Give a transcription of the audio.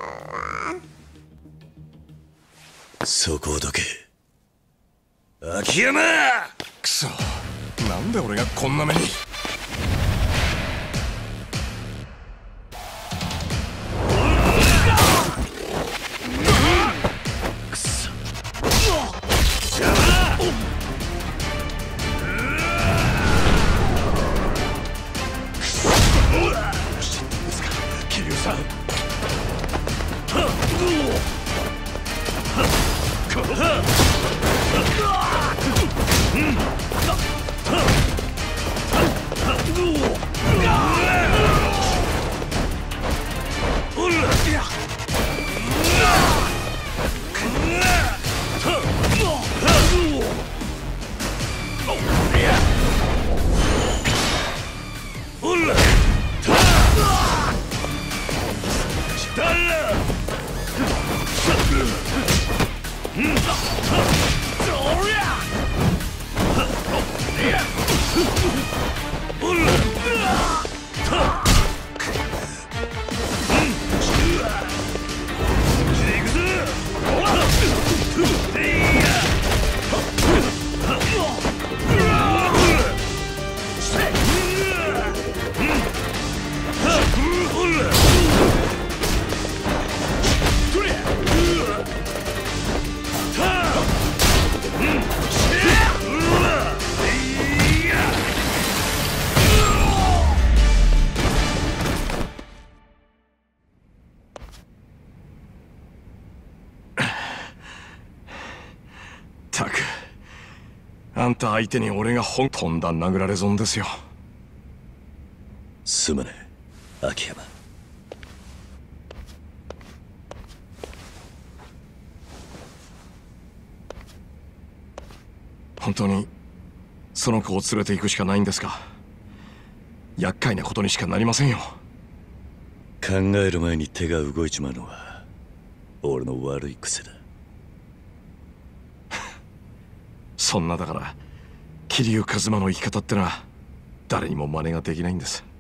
そこをどけ、秋山。 くそ、なんで俺がこんな目に。 くそ、 桐生さん。ったく、あんた相手に俺がとんだ殴られ損ですよ。 すまねえ、秋山。 本当にその子を連れて行くしかないんですか？厄介なことにしかなりませんよ。 考える前に手が動いちまうのは俺の悪い癖だ。 そんなだから桐生一馬の生き方ってのは誰にも真似ができないんです。